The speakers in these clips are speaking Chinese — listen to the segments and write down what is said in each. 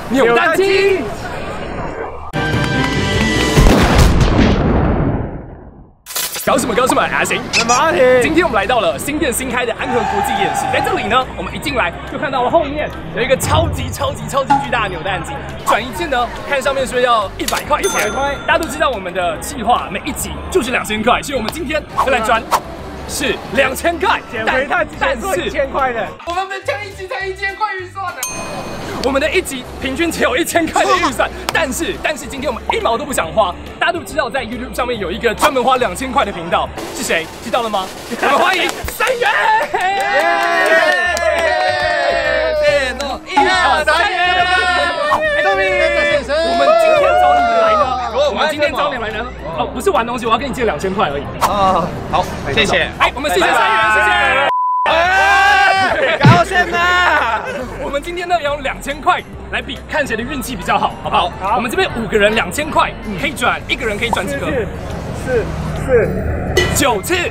扭蛋机。搞什么搞什么啊！行， 马蹄。 今天我们来到了新店新开的安和国际夜市，在这里呢，我们一进来就看到了后面有一个超级巨大的扭蛋机，转一次呢，看上面说要100块钱。大家都知道我们的计划每一集就是2000块，所以我们今天就来转是2000块， 减肥碳但是1000块的， 我们这一集才1000块预算呢。我们的一集平均只有1000块的预算，但是今天我们1毛都不想花。大家都知道，在 YouTube 上面有一个专门花2000块的频道，是谁？知道了吗？我们欢迎3元。1、2、3元。我们今天找你们来呢？我们今天找你来呢？哦，不是玩东西，我要跟你借2000块而已。 啊，好，谢谢。 哎，我们谢谢3元，谢谢。 高兴呐！ 我们今天呢要用2000块来比，看谁的运气比较好，好不好？好。我们这边5个人2000块，可以转1个人可以转几个？9次。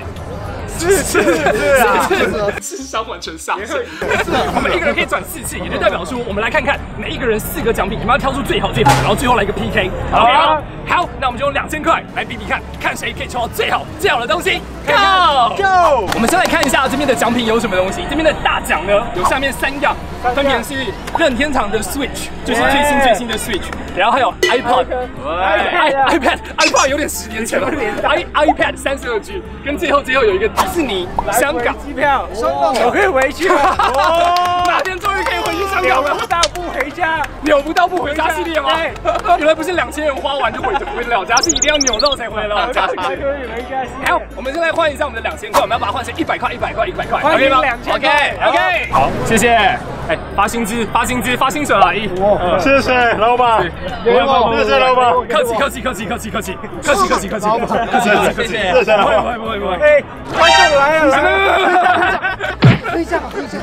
是商完成上次，我们1个人可以转4次，也就代表说，我们来看看每1个人4个奖品，你们要挑出最好，然后最后来一个 PK， OK 吗？好，那我们就用2000块来比看，看谁可以抽到最好的东西。Go！ 我们先来看一下这边的奖品有什么东西。这边的大奖呢，有下面3样，分别是任天堂的 Switch， 就是最新的 Switch， 然后还有 iPad 有点10年前了 ，iPad 32G， 跟最后有一个迪士尼香港机票，我可以回去了。 哪天终于可以回去香港了？ 扭不到不回家， 扭不到不回家系列吗？原来不是2000元花完就回得了家，是一定要扭到才回得了家。好，我们现在换一下我们的2000块，我们要把它换成100块，OK 吗 ？OK， 好，谢谢。哎，发薪资，发薪水了， 谢谢老板，谢谢老板， 客气，谢谢，不会。 哎，观众来了， 喝一下。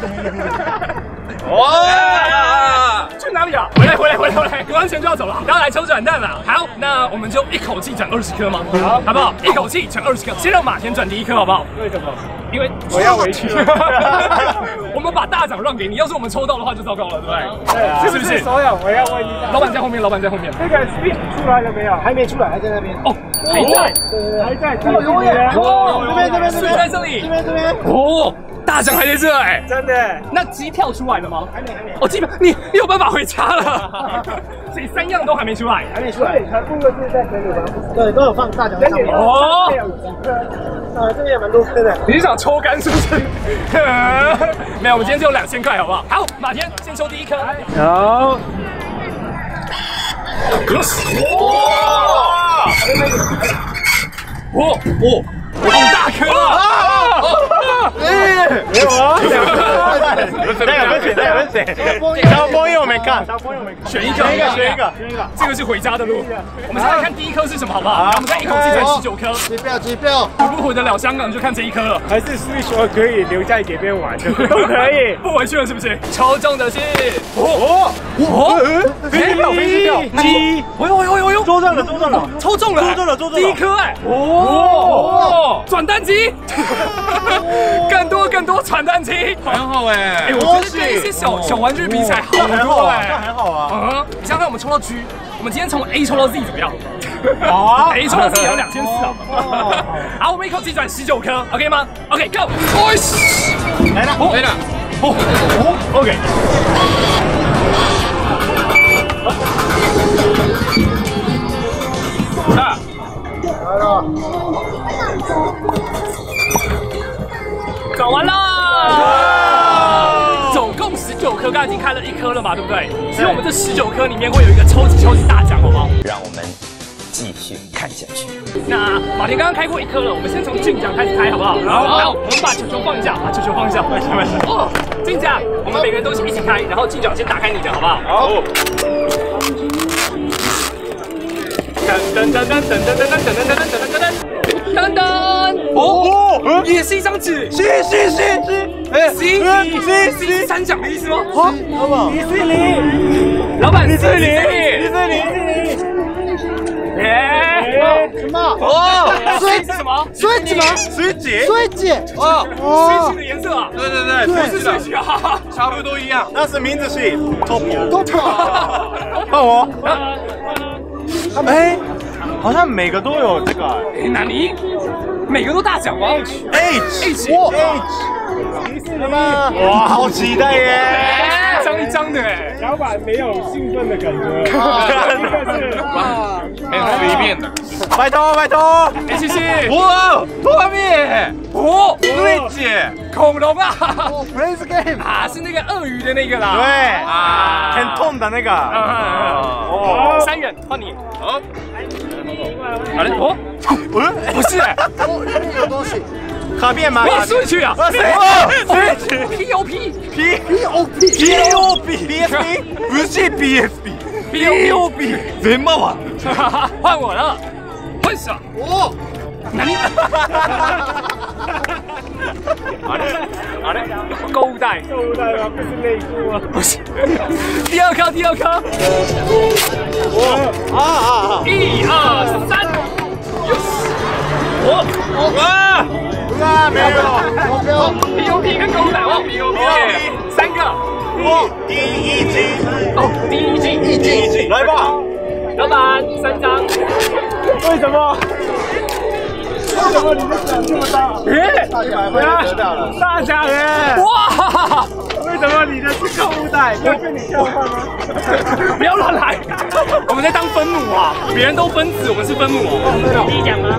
哇！去哪里啊？回来，隔完钱就要走了。大家来抽转蛋了。好，那我们就一口气转20颗吗？好不好？一口气转20颗，先让马田转第1颗，好不好？ 为什么？ 因为我要回去。 我们把大奖让给你，要是我们抽到的话就糟糕了，对不对？是不是？ 所有我要问一下， 老板在后面。 那个 Switch 出来了没有？ 还没出来，还在那边。 哦， 还在。这边， 睡在这里。 这边。 哦。大奖还在这哎， 真的？ 那机票出来了吗？ 还没。 哦，机票你有办法回家了？所以3样都还没出来， 全部都是在这里吗？对，都有放大奖在上面。 哦， 这边也蛮多颗的。 你是想抽干是不是？没有，我们今天只有2000块，好不好？好，马田先抽第1颗。 好。 哇！好大颗啊！ 没有啊，那个分谁？小朋友没看， 选一个。这个是回家的路。我们先来看第1颗是什么，好不好？我们再一口气转19颗。 机票。 回不回得了香港就看这1颗了。 还是 Switch 可以留在给别人玩的，都可以。 不回去了是不是？抽中的是飞机票，鸡。 呦，抽中了，第1颗哎。转蛋机，更多转蛋机， 很好哎。 我觉得跟一些小玩具比起来好多哎， 还好啊。 你想想看，我们抽到 G， 我们今天从 A 抽到 Z 怎么样？ 好啊 ，A 抽到 Z 也要2400啊。好，我们一口气转19颗 ，OK 吗 ？OK Go， 来了。 OK。 来了。 转完了，总共19颗，刚刚已经开了1颗了嘛，对不对？所以我们这19颗里面会有一个超级大奖，好不好？ 让我们继续看下去。 那马田刚刚开过1颗了，我们先从俊奖开始开，好不好？好，我们把球放一下，哦，俊奖，我们每个人都一起开，然后俊奖先打开你的，好不好？ 好。 噔，也是一张纸，是3奖的意思吗？老板，迪士尼。 什么？ 水是什么？ 水姐哦水姐的颜色啊？ 对， 不是水姐啊， 差不多一样。 那是名字是 Topo。 换我。哎，好像每个都有这个。 哎，哪里？每个都大奖吗 ？H， 哇，好期待耶！ 一张一张的哎， 老板没有兴奋的感觉。 哇，很随便的。 拜托拜托！ 哎，谢谢。 哇，画面， 哦， 对姐， 恐龙啊 ，Prince Game 啊，是那个鳄鱼的那个啦。 对啊， 很痛的那个。 哦，3元换你。好，好嘞，哦，不是哎， 里面有东西。 卡片吗？ 哇，Switch 啊 ，Switch ，POP PSP 不是 PSP，POP 全部啊！ 换我了，换上。哦，哪里？啊嘞，购物袋吗？不是内裤啊？不是。第二颗，第二颗。1、2、3，哇！ 啊，没有 ，POP 跟购物袋哦，POP 3个。 第一集， 哦，第一集， 来吧， 老板3张。 为什么？为什么你们奖这么大？ 得到了， 大奖耶！ 哇！ 为什么你的是购物袋？要被你交换吗？ 不要乱来，我们在当分母啊，别人都分子，我们是分母。第一奖吗？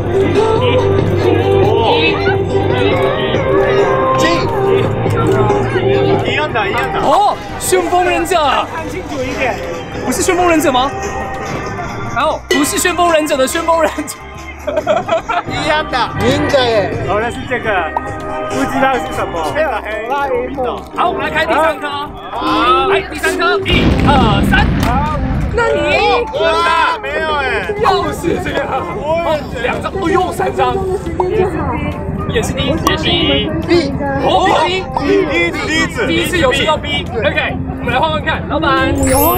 一样的，一样的。 哦，旋风忍者， 看清楚一点。 不是旋风忍者吗？哦，不是旋风忍者的旋风忍者。 一样的， 赢的耶！哦，那是这个，不知道是什么。拉 A 梦。 好，我们来开第3颗。好，来第3颗，1、2、3。好，那你？ 哇，没有哎， 又是这个。哦，2张，哦呦，3张。也是 D， 也是 B， 哦 B， 第一次有抽到 B，OK， 我们来换换看，老板。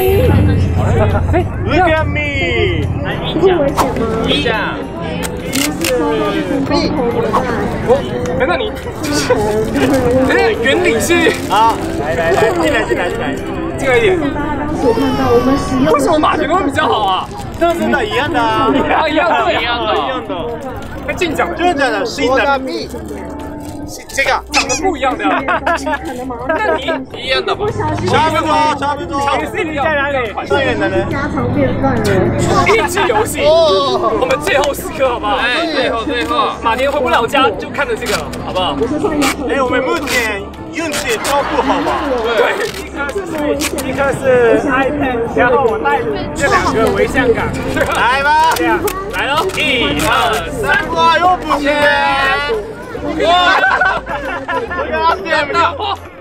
Look at me， 一奖。B， 难道你？哎，原理是？ 好，来，进来， 进来一点。为什么马田会比较好啊？ 这真的一样的啊， 一样的。跟进奖就是这样的，新的。这个长得不一样的，那你一样的吧？ 差不多。 尝试在哪里？ 最远的呢？ 家常便饭了。 益智游戏，我们最后4颗好不好？ 哎，最后， 马年回不了家就看着这个，好不好？ 哎，我们目前运气都不好吧？ 对， 一颗是 iPad， 然后我带这2个为香港。 来吧， 来了，1、2、3， 哇，又不行。哇！这个阿点的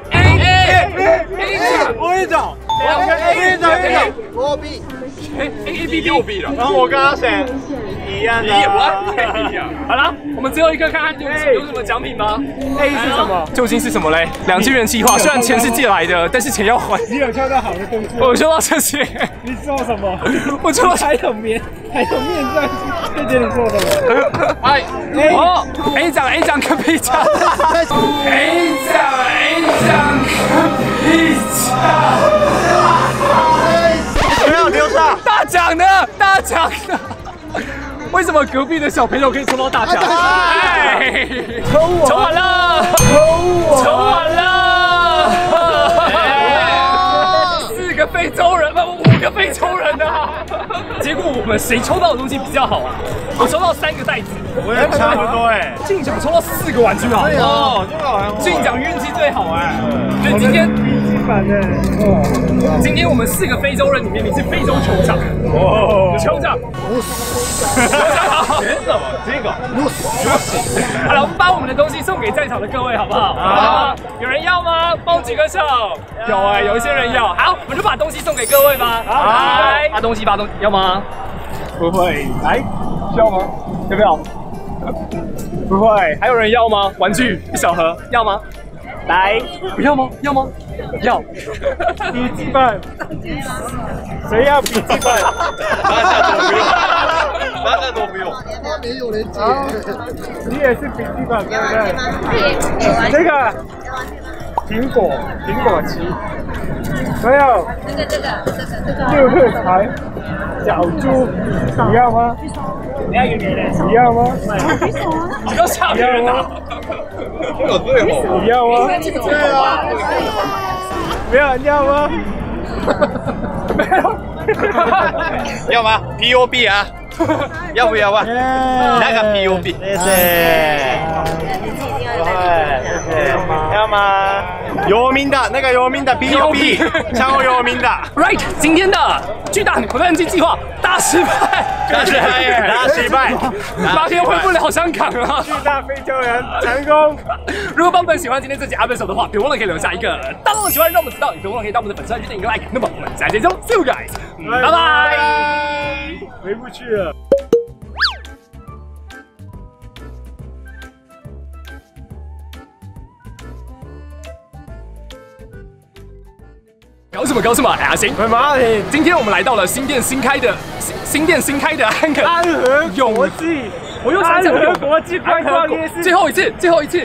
，A， 我也找，2个 A， 我 B， A 又 B 了。 然后我跟阿贤一样的。 好了，我们最后一个看看有什么奖品吗 A 是什么？ 究竟是什么嘞？2金元计划，虽然钱是借来的，但是钱要还。 你有挑到好的东西。 我收到这些。 你做什么？ 我做还有面在这姐你做的吗？ 哎， 哦 ，A 奖跟 B 奖 ，A 奖跟 B 奖， 没有丢上大奖的，为什么隔壁的小朋友可以抽到大奖？哎，抽完了，4个非洲人吧，5个非洲人啊！结果我们谁抽到的东西比较好啊？我抽到3个袋子， 我也差不多哎。 进奖抽到4个玩具啊！ 哦，这个好像进奖运气最好哎。所以今天我们4个非洲人里面，你是非洲酋长。酋长。 这个。 好了，我们把我们的东西送给在场的各位，好不好？好，有人要吗？帮举个手。有哎，有一些人要。好，我们就把东西送给各位吧。来，把东西，要吗？ 不会，来，需要吗？要不要？不会， 还有人要吗？玩具1小盒，要吗？ 来， 不要吗？要吗？要。 笔记本，谁要笔记本？ 大家都不用。 没有人接。你也是笔记本，对不对？这个苹果7。 没有。六合彩，小猪，你要吗？你要吗？ 不要吓别人啊！ 有对哦。 你要吗？对啊。没有人要吗？没有。 要吗 ？POB 啊，要不要啊？那个 POB， 谢谢。要吗？有名的那个有名的 POB， 超有名的。 Right， 今天的巨大扭蛋机计划大失败， 大失败 8天回不了香港了。 巨大非洲人成功。 如果帮本喜欢今天这集阿本手的话，别忘了可以留下一个大大的喜欢，让我们知道。也别忘了可以到我们的粉丝团去点一个 like。那么我们下期见，See you guys， 拜拜。 回不去了。 搞什么？哎呀，行，今天我们来到了新店新开的安和永国际，我又想讲安和国际观光夜市， 最后一次。